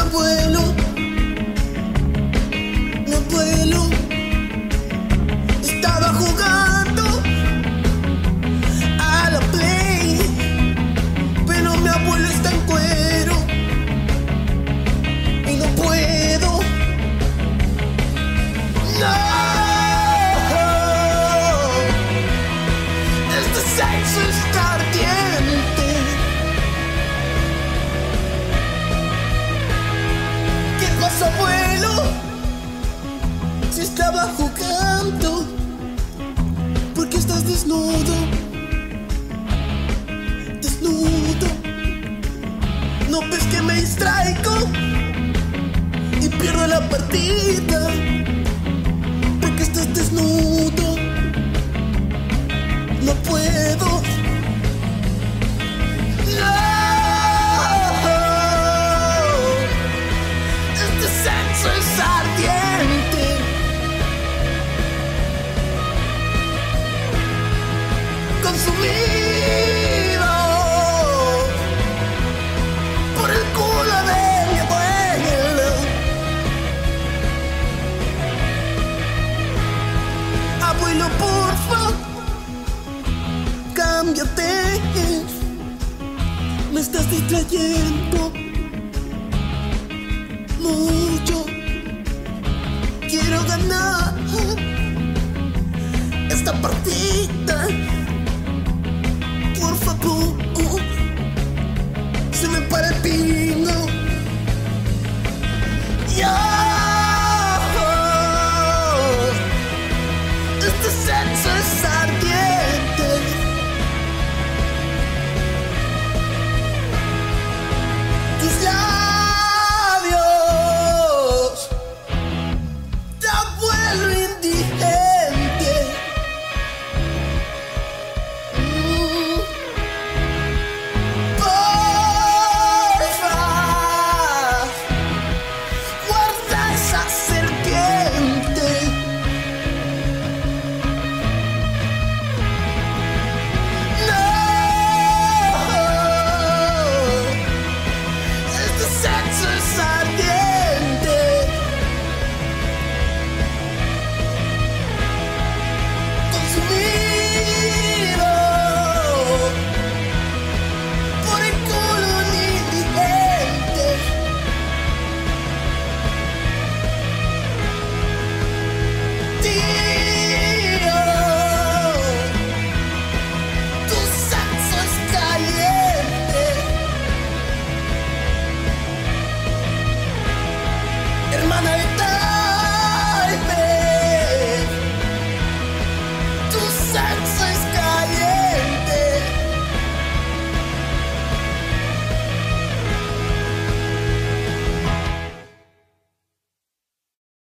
abuelo, mi abuelo estaba jugando a la Play, pero mi abuelo está en cuero y no puedo. No, este sexo está ardiente. ¿Qué pasó, abuelo? Si estaba jugando, ¿por qué estás desnudo? Desnudo. ¿No ves que me distraigo y pierdo la partida? Porque estás desnudo. No puedo. No. Este sexo es ardiente. Consumido por el culo de mi abuelo. Abuelo, porfa, cámbiate. Me estás distrayendo mucho. Quiero ganar esta partida. Por favor.